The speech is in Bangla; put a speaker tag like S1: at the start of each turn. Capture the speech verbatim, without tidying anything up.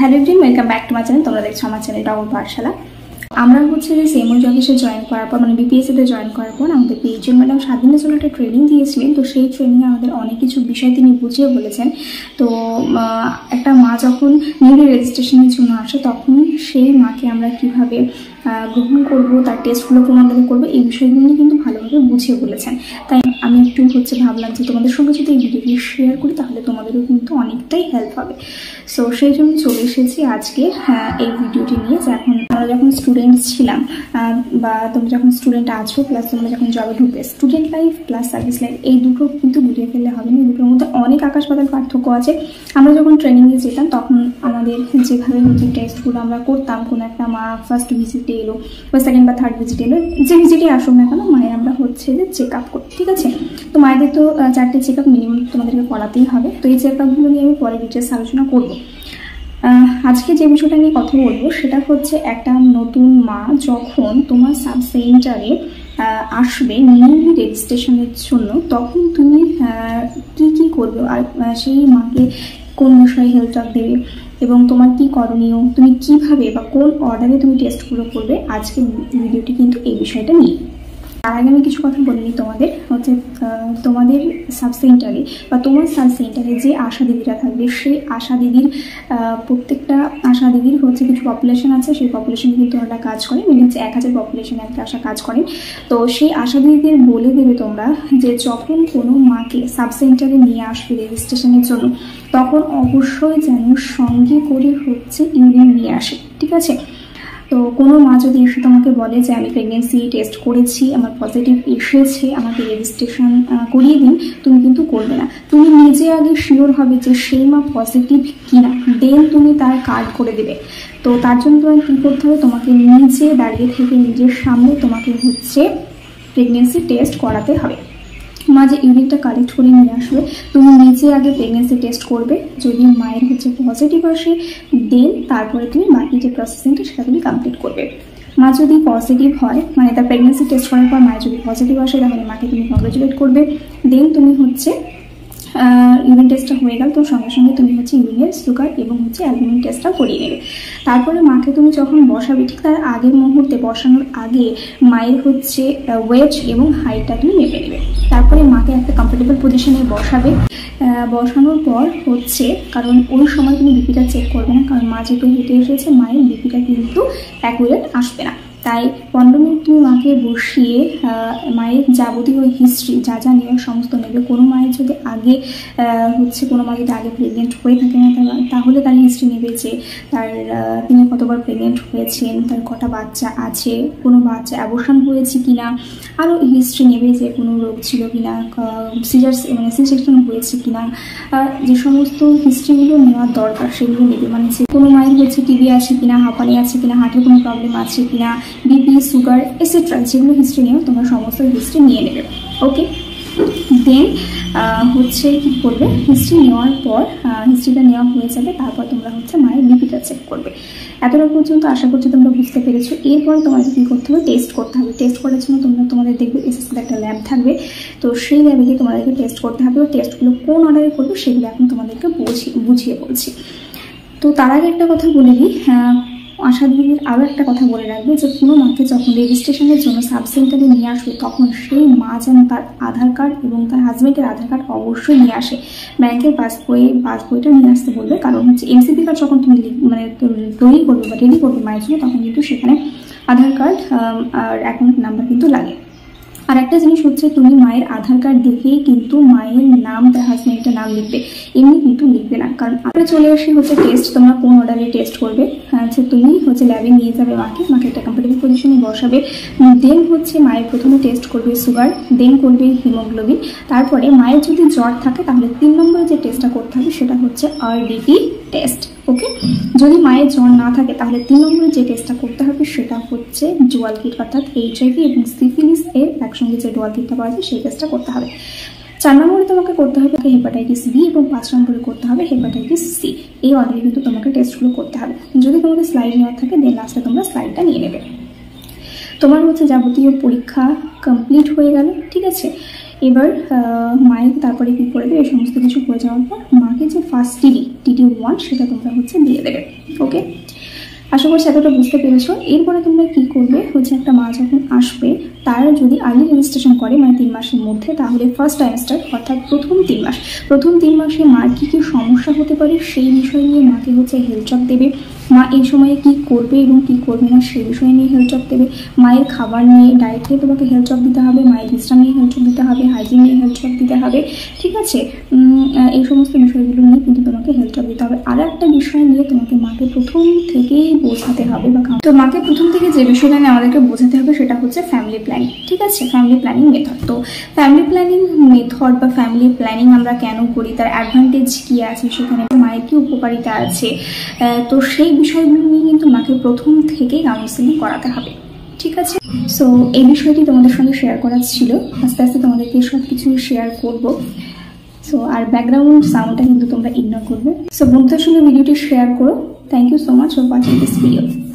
S1: Hello everyone, welcome back to my channel. তোমরা দেখছো আমার চ্যানেল টগর পাঠশালা। আমরা হচ্ছে যে সেমোজ অফিসে জয়েন করার পর মানে বিপিএসসিতে জয়েন করার পর আমাদের পিএইচএন ম্যাডাম সাত দিনের জন্য একটা ট্রেনিং দিয়েছিলেন। তো সেই ট্রেনিংয়ে আমাদের অনেক কিছু বিষয় তিনি বুঝিয়ে বলেছেন। তো একটা মা যখন নিউলি রেজিস্ট্রেশনের জন্য আসে তখন সেই মাকে আমরা কীভাবে গ্রহণ করবো, তার টেস্টগুলো কোনোভাবে করবো, এই বিষয়গুলো কিন্তু ভালোভাবে বুঝিয়ে বলেছেন। তাই আমি একটু হচ্ছে ভাবলাম যে তোমাদের সঙ্গে যদি এই ভিডিওটি শেয়ার করি তাহলে তোমাদেরও কিন্তু অনেকটাই হেল্প হবে। সো সেই জন্য চলে এসেছি আজকে এই ভিডিওটি নিয়ে, যে এখন আমরা যখন স্টুডেন্ট ছিলাম বা তোমরা যখন স্টুডেন্ট আছো প্লাস তোমরা যখন জবে ঢুকবে, student life plus service life এই দুটো কিন্তু গুলিয়ে ফেললে হবে না। এই দুটোর মধ্যে অনেক আকাশ পাতাল পার্থক্য আছে। আমরা যখন ট্রেনিংয়ে যেতাম তখন আমাদের যেভাবে হচ্ছে টেস্টগুলো আমরা করতাম, কোনো একটা মা ফার্স্ট ভিজিটে এলো বা সেকেন্ড বা থার্ড ভিজিটে এলো, যে ভিজিটে আসুক না কেন মায়ের আমরা হচ্ছে যে চেক আপ করি, ঠিক আছে? তো মায়েদের তো চারটে চেক আপ মিনিমাম তোমাদেরকে করাতেই হবে। তো এই চেক আপগুলো নিয়ে আমি পরে ডিটেলস আলোচনা করবো। আজকে যে বিষয়টা নিয়ে কথা বলবো সেটা হচ্ছে একটা নতুন মা যখন তোমার সাব সেন্টারে আসবে নিউলি রেজিস্ট্রেশনের জন্য, তখন তুমি কি কি করবে আর সেই মাকে কোন বিষয়ে হেল্প দেবে এবং তোমার কি করণীয়, তুমি কিভাবে বা কোন অর্ডারে তুমি টেস্টগুলো করবে, আজকে ভিডিওটি কিন্তু এই বিষয়টা নিয়ে। তার আগে আমি কিছু কথা বলিনি তোমাদের হচ্ছে তোমাদের সাব সেন্টারে বা তোমার সাব সেন্টারে যে আশা দিদিরা থাকবে সেই আশা দিদির প্রত্যেকটা আশা দিদির হচ্ছে কিছু পপুলেশন আছে, সেই পপুলেশনে কিন্তু ওরা কাজ করে, মিনিমাম এক হাজার পপুলেশনে একটা আশা কাজ করেন। তো সেই আশা দিদিদের বলে দেবে তোমরা যে যখন কোনো মাকে সাব সেন্টারে নিয়ে আসবে রেজিস্ট্রেশনের জন্য তখন অবশ্যই যেন সঙ্গে করে হচ্ছে ইউরিন নিয়ে আসে, ঠিক আছে? তো কোনো মা যদি এসে তোমাকে বলে যে আমি প্রেগনেন্সি টেস্ট করেছি, আমার পজিটিভ এসেছে, আমাকে রেজিস্ট্রেশন করিয়ে দিন, তুমি কিন্তু করবে না। তুমি নিজে আগে শিওর হবে যে সেই মা পজিটিভ কিনা, দেন তুমি তার কার্ড করে দেবে। তো তার জন্য তোমাকে কী করতে হবে, তোমাকে নিজে দাঁড়িয়ে থেকে নিজের সামনে তোমাকে হচ্ছে প্রেগনেন্সি টেস্ট করাতে হবে। মা যে ইউরিনটা কালেক্ট করে নিয়ে আসবে তুমি নিজে আগে প্রেগনেন্সি টেস্ট করবে। যদি মায়ের হচ্ছে পজিটিভ আসে দেন তারপরে তুমি বাকি যে প্রসেসিংটা সেটা তুমি কমপ্লিট করবে। মা যদি পজিটিভ হয় মানে তার প্রেগনেন্সি টেস্ট করার পর মায়ের যদি পজিটিভ আসে তাহলে মাকে তুমি কংগ্রেচুলেট করবে। দেন তুমি হচ্ছে ইউরিন টেস্টটা হয়ে গেল, তো সঙ্গে সঙ্গে তুমি হচ্ছে ইউরিনের সুগার এবং হচ্ছে অ্যালবুমিন টেস্টটা করিয়ে নেবে। তারপরে মাকে তুমি যখন বসাবে ঠিক তার আগের মুহূর্তে বসানোর আগে মায়ের হচ্ছে ওয়েট এবং হাইটটা তুমি মেপে নেবে। তারপরে মাকে একটা কমফোর্টেবল পজিশনে বসাবে। বসানোর পর হচ্ছে কারণ ওই সময় তুমি বিপিটা চেক করবে না, কারণ মা যেহেতু হেঁটে এসেছে মায়ের বিপিটা কিন্তু অ্যাকুরেট আসবে না। তাই পনেরো মিনিট তুমি মাকে বসিয়ে মায়ের যাবতীয় হিস্ট্রি যা যা নেওয়ার সমস্ত নেবে। কোনো মায়ের যদি আগে হচ্ছে কোনো মা যদি আগে প্রেগনেন্ট হয়ে থাকে না তাহলে তার হিস্ট্রি নেবে যে তার তিনি কতবার প্রেগনেন্ট হয়েছেন, তার কটা বাচ্চা আছে, কোনো বাচ্চা অ্যাবর্শন হয়েছে কিনা, আরও হিস্ট্রি নেবে যে কোনো রোগ ছিল কিনা, সিজার মানে সি সেকশন হয়েছে কিনা, যে সমস্ত হিস্ট্রিগুলো নেওয়ার দরকার সেগুলো নেবে। মানে যে কোনো মায়ের হচ্ছে টিবি আছে কিনা, হাঁপানি আছে কিনা, হার্টের কোনো প্রবলেম আছে কিনা, বিপি, সুগার এটসেট্রা যেগুলো হিস্ট্রি নেও তোমরা সমস্ত হিস্ট্রি নিয়ে নেবে। ওকে, দেন হচ্ছে কী করবে, হিস্ট্রি নেওয়ার পর হিস্ট্রিটা নেওয়া হয়ে যাবে, তারপর তোমরা হচ্ছে মায়ের বিপিটা চেক করবে। এতটা পর্যন্ত আশা করছি তোমরা বুঝতে পেরেছো। এরপর তোমাদের কী করতে হবে, টেস্ট করতে হবে। টেস্ট করার জন্য তোমরা তোমাদের দেখবে এসএসসিতে একটা ল্যাব থাকবে, তো সেই ল্যাবে গিয়ে তোমাদেরকে টেস্ট করতে হবে। ও টেস্টগুলো কোন অর্ডারে করবে সেগুলো এখন তোমাদেরকে বুঝিয়ে বুঝিয়ে বলছি। তো তার আগে একটা কথা বলে দিই, আশা দিদির আরও একটা কথা বলে রাখবে যে কোনো মাকে যখন রেজিস্ট্রেশনের জন্য সাব সেন্টারে নিয়ে আসবে তখন সেই মা যেন তার আধার কার্ড এবং তার হাজব্যান্ডের আধার কার্ড অবশ্যই নিয়ে আসে। ব্যাংকের পাসবই পাসবইটা নিয়ে আসতে বলবে, কারণ হচ্ছে এমসিপি কার্ড যখন তুমি মানে তৈরি করবে বা রেডি করবে মায়ের জন্য তখন কিন্তু সেখানে আধার কার্ড আর অ্যাকাউন্ট নাম্বার কিন্তু লাগে। আর একটা জিনিস হচ্ছে তুমি মায়ের আধার কার্ড দেখেই কিন্তু মায়ের নাম তার হাজব্যান্ডের নাম লিখবে, এমনি কিন্তু লিখবে না। কারণ আমরা চলে আসি হচ্ছে টেস্ট, তোমরা কোন অর্ডারে টেস্ট করবে। হচ্ছে তুমি হচ্ছে ল্যাবে নিয়ে যাবে মাকে, মাকে একটা কমফোর্টেবল পজিশনে বসাবে। দেন হচ্ছে মায়ের প্রথমে টেস্ট করবে সুগার, দেন করবে হিমোগ্লোবিন। তারপরে মায়ের যদি জ্বর থাকে তাহলে তিন নম্বরে যে টেস্টটা করতে হবে সেটা হচ্ছে আরডিটি টেস্ট। ওকে, যদি মায়ের জ্বর না থাকে তাহলে তিন নম্বরে যে টেস্টটা করতে হবে সেটা হচ্ছে ডুয়াল কিট, অর্থাৎ এইচআইভি এবং সিফিলিস এর একসঙ্গে যে ডুয়াল কিটটা পাওয়া যায় সেই টেস্টটা করতে হবে। চার নম্বরে তোমাকে করতে হবে হেপাটাইটিস বি এবং পাঁচ নম্বরে করতে হবে হেপাটাইটিস সি। এই অর্ডারে কিন্তু তোমাকে টেস্টগুলো করতে হবে। যদি তোমাদের স্লাইড নেওয়া থাকে দেন লাস্টে তোমরা স্লাইডটা নিয়ে নেবে। তোমার হচ্ছে যাবতীয় পরীক্ষা কমপ্লিট হয়ে গেল, ঠিক আছে? এবার মায়ের তারপরে কি করে দেবে, এই সমস্ত কিছু হয়ে যাওয়ার পর মাকে যে ফার্স্ট টিডি টিডি ওয়ান সেটা তোমরা হচ্ছে দিয়ে দেবে। ওকে, আশা করছি এতটা বুঝতে পেরেছো। এরপরে তোমরা কি করবে হচ্ছে, একটা মা যখন আসবে তারা যদি আর্লি রেজিস্ট্রেশন করে মানে তিন মাসের মধ্যে, তাহলে ফার্স্ট টাইমস্টার অর্থাৎ প্রথম তিন মাস প্রথম তিন মাসে মার কী কী সমস্যা হতে পারে সেই বিষয় নিয়ে মাকে হচ্ছে হেলথ চেক দেবে। মা এই সময়ে কি করবে এবং কি করবে না সেই বিষয় নিয়ে হেলথ চেক দেবে। মায়ের খাবার নিয়ে, ডায়েট নিয়ে তোমাকে হেলথ চেক দিতে হবে, মায়ের বিশ্রাম নিয়ে হেলথ চেক দিতে হবে, হাইজিন নিয়ে হেলথ চেক দিতে হবে, ঠিক আছে। এই সমস্ত বিষয়গুলো নিয়ে কিন্তু তোমাকে হেলথ চেক দিতে হবে। আর একটা বিষয় নিয়ে তোমাকে মাকে প্রথম থেকেই বোঝাতে হবে বা তো মাকে প্রথম থেকে যে বিষয়টা নিয়ে আমাদেরকে বোঝাতে হবে সেটা হচ্ছে ফ্যামিলি প্ল্যানিং, ঠিক আছে, ফ্যামিলি প্ল্যানিং মেথড। তো ফ্যামিলি প্ল্যানিং মেথড বা ফ্যামিলি প্ল্যানিং আমরা কেন করি, তার অ্যাডভান্টেজ কী আছে, সেখানে মায়ের কী উপকারিতা আছে, তো সেই বিষয়গুলো নিয়ে কিন্তু মাকে প্রথম থেকেই কাউন্সেলিং করাতে হবে, ঠিক আছে। সো এই বিষয়টি তোমাদের সঙ্গে শেয়ার করার ছিল, আস্তে আস্তে তোমাদেরকে সব কিছু শেয়ার করবো। সো আর ব্যাকগ্রাউন্ড সাউন্ডটা কিন্তু তোমরা ইগনোর করবে। সো বন্ধুদের সঙ্গে ভিডিওটি শেয়ার করো। Thank you so much for watching this video.